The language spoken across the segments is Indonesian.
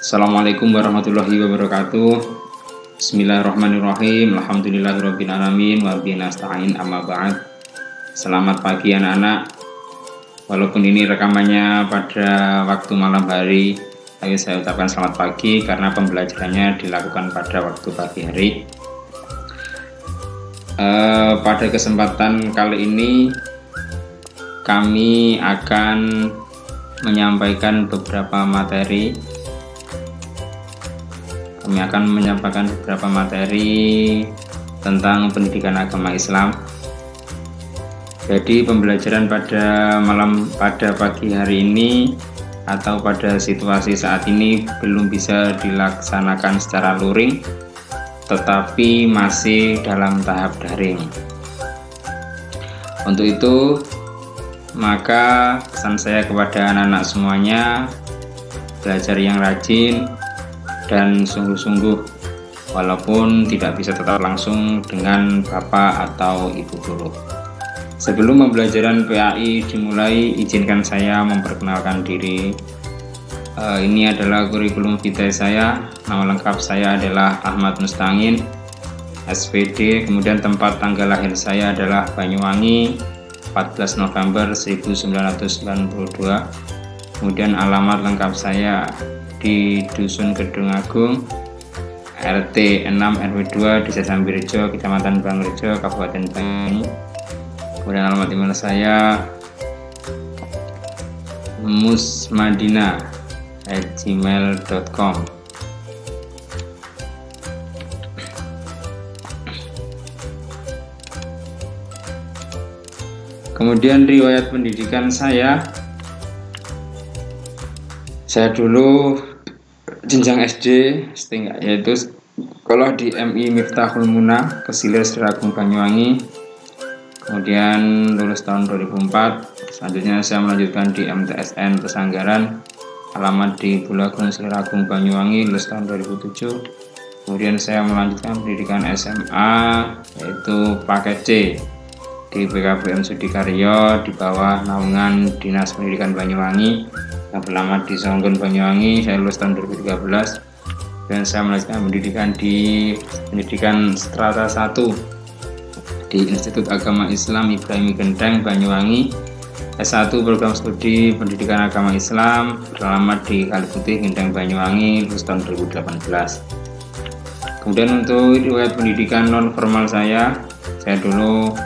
Assalamualaikum warahmatullahi wabarakatuh. Bismillahirrahmanirrahim. Alhamdulillahirabbil alamin wa bihi nasta'in amma ba'd. Selamat pagi anak-anak. Walaupun ini rekamannya pada waktu malam hari, tapi saya ucapkan selamat pagi karena pembelajarannya dilakukan pada waktu pagi hari. Pada kesempatan kali ini kami akan menyampaikan beberapa materi. Kami akan menyampaikan beberapa materi tentang pendidikan agama Islam. Jadi pembelajaran pada pagi hari ini atau pada situasi saat ini belum bisa dilaksanakan secara luring, tetapi masih dalam tahap daring. Untuk itu, maka pesan saya kepada anak-anak semuanya, belajar yang rajin dan sungguh-sungguh, walaupun tidak bisa tetap langsung dengan bapak atau ibu guru. Sebelum pembelajaran PAI dimulai, izinkan saya memperkenalkan diri. Ini adalah kurikulum vitae saya. Nama lengkap saya adalah Ahmad Mustangin, SPD. Kemudian tempat tanggal lahir saya adalah Banyuwangi, 14 November 1992. Kemudian alamat lengkap saya di Dusun Gedung Agung, RT 6 RW 2, Desa Sambirejo, Kecamatan Bangrejo, Kabupaten Banyuwangi. Kemudian alamat email saya musmadina@gmail.com. Kemudian riwayat pendidikan saya dulu jenjang SD setingkat, yaitu sekolah di MI Miftahul Muna, Kesilir Seragung Banyuwangi. Kemudian lulus tahun 2004. Selanjutnya saya melanjutkan di MTSN Pesanggaran, alamat di Bulagung Seragung Banyuwangi, lulus tahun 2007. Kemudian saya melanjutkan pendidikan SMA, yaitu paket C di PKBM Sudikaryo di bawah naungan Dinas Pendidikan Banyuwangi yang beralamat di Songgon Banyuwangi. Saya lulus tahun 2013 dan saya melanjutkan pendidikan strata 1 di Institut Agama Islam Ibrahim Genteng Banyuwangi, S1 program studi pendidikan agama Islam beralamat di Kaliputih Genteng Banyuwangi, lulus tahun 2018. Kemudian untuk riwayat pendidikan non formal saya dulu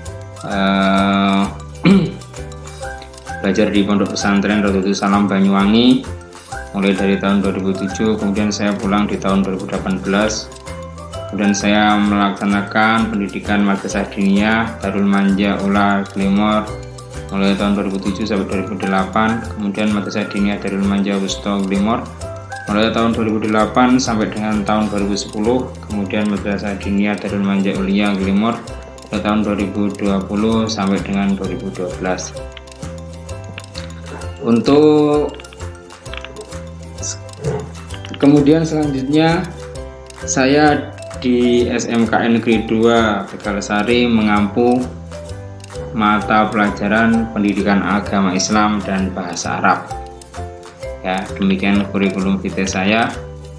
belajar di Pondok Pesantren Rodotul Salam Banyuwangi mulai dari tahun 2007. Kemudian saya pulang di tahun 2018. Kemudian saya melaksanakan pendidikan Madrasah Diniyah Darul Manja Ula Glimor mulai tahun 2007 sampai 2008. Kemudian Madrasah Diniyah Darul Manja Wusto Glimor mulai tahun 2008 sampai dengan tahun 2010. Kemudian Madrasah Diniyah Darul Manja Ulia Glimor pada tahun 2020 sampai dengan 2012. Untuk kemudian selanjutnya saya di SMKN Negeri 2 Tegalsari mengampu mata pelajaran pendidikan agama Islam dan bahasa Arab. Ya, demikian kurikulum vitae saya.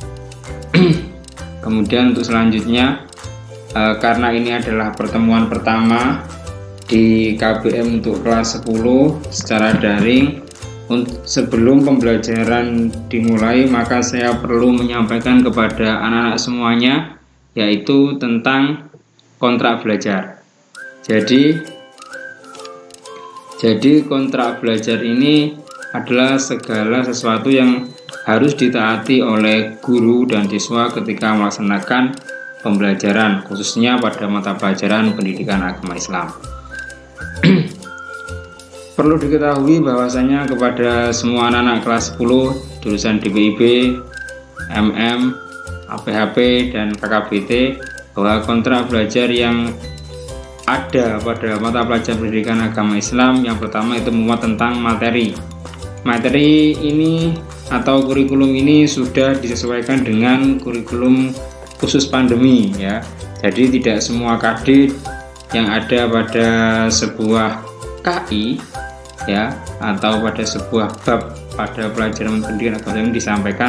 Kemudian untuk selanjutnya, karena ini adalah pertemuan pertama di KBM untuk kelas 10 secara daring, sebelum pembelajaran dimulai maka saya perlu menyampaikan kepada anak-anak semuanya, yaitu tentang kontrak belajar. Jadi kontrak belajar ini adalah segala sesuatu yang harus ditaati oleh guru dan siswa ketika melaksanakan pembelajaran, khususnya pada mata pelajaran pendidikan agama Islam. Perlu diketahui bahwasanya kepada semua anak-anak kelas 10 jurusan DPIB, MM, APHP, dan KKBT bahwa kontrak belajar yang ada pada mata pelajaran pendidikan agama Islam yang pertama itu memuat tentang materi. Materi ini atau kurikulum ini sudah disesuaikan dengan kurikulum khusus pandemi, ya. Jadi tidak semua kadit yang ada pada sebuah KI, ya, atau pada sebuah bab pada pelajaran pendidikan agama Islam disampaikan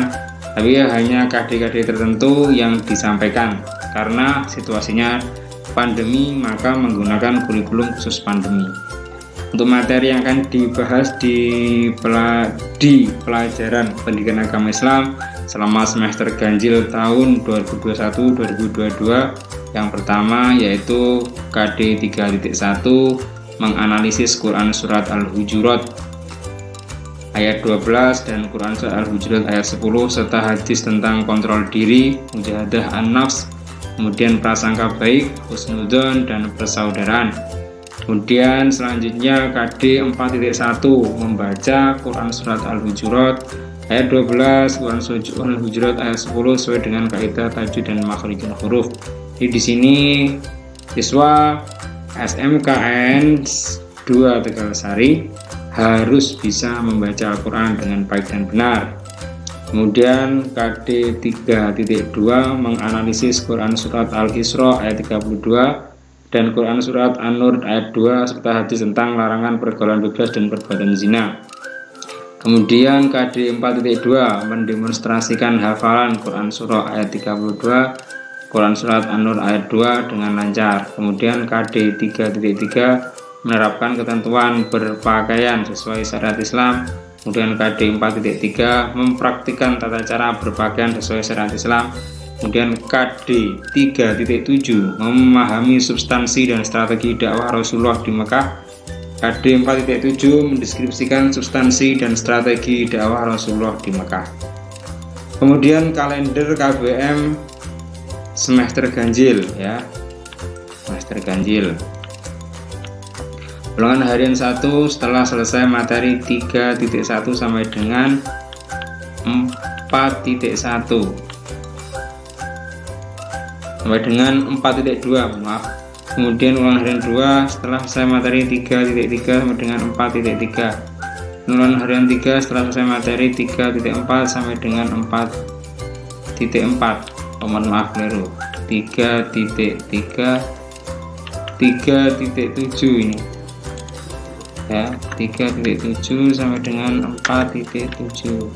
tapi ya hanya KD-KD tertentu yang disampaikan karena situasinya pandemi, maka menggunakan kurikulum khusus pandemi. Untuk materi yang akan dibahas di pelajaran pendidikan agama Islam selama semester ganjil tahun 2021-2022, yang pertama yaitu KD 3.1 menganalisis Quran Surat Al-Hujurat ayat 12 dan Quran Surat Al-Hujurat ayat 10 serta hadis tentang kontrol diri, mujahadah an-nafs, kemudian prasangka baik, husnudzon, dan persaudaraan. Kemudian selanjutnya KD 4.1 membaca Quran Surat Al-Hujurat ayat 12, Quran Surat Al-Hujurat ayat 10 sesuai dengan kaidah tajwid dan makhrijul huruf. Jadi di sini siswa SMKN 2 Tegalsari harus bisa membaca Al-Quran dengan baik dan benar. Kemudian KD 3.2 menganalisis Quran Surat Al-Isra ayat 32 dan Quran Surat An-Nur ayat 2 serta hadis tentang larangan pergaulan bebas dan perbuatan zina. Kemudian KD 4.2 mendemonstrasikan hafalan Quran Surah ayat 32, Quran Surat An-Nur ayat 2 dengan lancar. Kemudian KD 3.3 menerapkan ketentuan berpakaian sesuai syariat Islam. Kemudian KD 4.3 mempraktikkan tata cara berpakaian sesuai syariat Islam. Kemudian KD 3.7 memahami substansi dan strategi dakwah Rasulullah di Mekah. KD 4.7 mendeskripsikan substansi dan strategi dakwah Rasulullah di Mekah. Kemudian kalender KBM semester ganjil ya. Semester ganjil. Ulangan harian 1 setelah selesai materi 3.1 sampai dengan 4.1 sampai dengan 4.2, maaf. Kemudian ulangan harian 2 setelah selesai materi 3.3 sampai dengan 4.3. Ulangan harian 3 setelah selesai materi 3.4 sampai dengan 4.4. Mohon maaf keliru. 3.3 3.7 ini. Ya, 3.7 sampai dengan 4.7.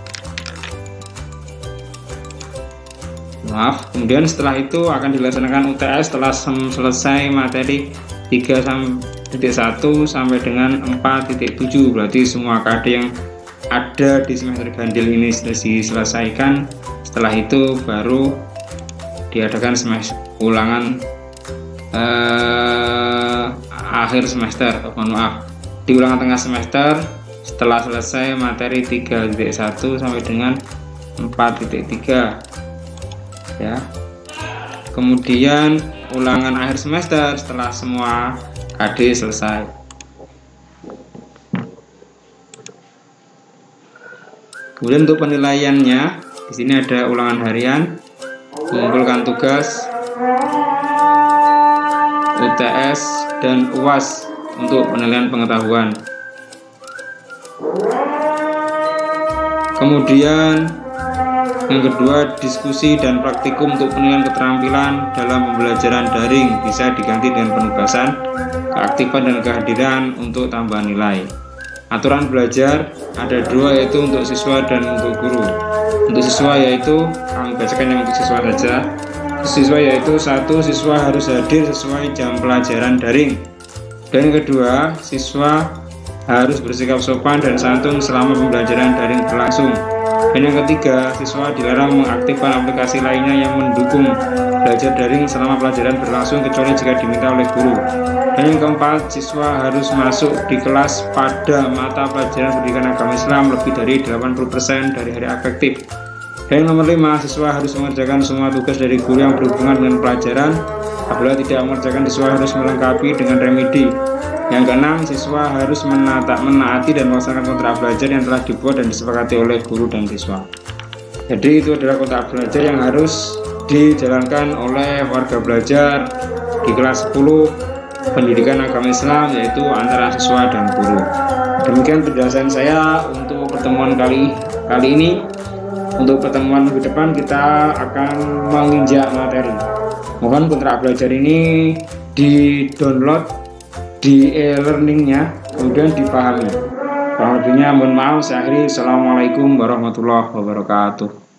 Maaf. Kemudian setelah itu akan dilaksanakan UTS setelah selesai materi 3.1 sampai dengan 4.7. Berarti semua KD yang ada di semester ganjil ini sudah diselesaikan. Setelah itu baru diadakan semester ulangan akhir semester. Mohon maaf, di ulangan tengah semester setelah selesai materi 3.1 sampai dengan 4.3 ya. Kemudian ulangan akhir semester setelah semua KD selesai. Kemudian untuk penilaiannya di sini ada ulangan harian, mengumpulkan tugas, UTS dan UAS untuk penilaian pengetahuan. Kemudian yang kedua, diskusi dan praktikum untuk penilaian keterampilan dalam pembelajaran daring bisa diganti dengan penugasan, keaktifan dan kehadiran untuk tambahan nilai. Aturan belajar ada dua, yaitu untuk siswa dan untuk guru. Untuk siswa yaitu, kami bacakan yang untuk siswa saja. Siswa yaitu 1. Siswa harus hadir sesuai jam pelajaran daring. Dan yang kedua, siswa harus bersikap sopan dan santun selama pembelajaran daring berlangsung. Dan yang ketiga, siswa dilarang mengaktifkan aplikasi lainnya yang mendukung belajar daring selama pelajaran berlangsung kecuali jika diminta oleh guru. Dan yang keempat, siswa harus masuk di kelas pada mata pelajaran pendidikan agama Islam lebih dari 80% dari hari efektif. Dan yang nomor 5, siswa harus mengerjakan semua tugas dari guru yang berhubungan dengan pelajaran. Apabila tidak mengerjakan, siswa harus melengkapi dengan remedi. Yang keenam, siswa harus menaati dan melaksanakan kontrak belajar yang telah dibuat dan disepakati oleh guru dan siswa. Jadi itu adalah kontrak belajar yang harus dijalankan oleh warga belajar di kelas 10 pendidikan agama Islam, yaitu antara siswa dan guru. Demikian penjelasan saya untuk pertemuan kali ini. Untuk pertemuan minggu depan kita akan menginjak materi. Mohon kontrak belajar ini di-download di e-learningnya, kemudian dipahami. Kurang lebihnya mohon maaf. Saya akhiri. Assalamualaikum warahmatullahi wabarakatuh.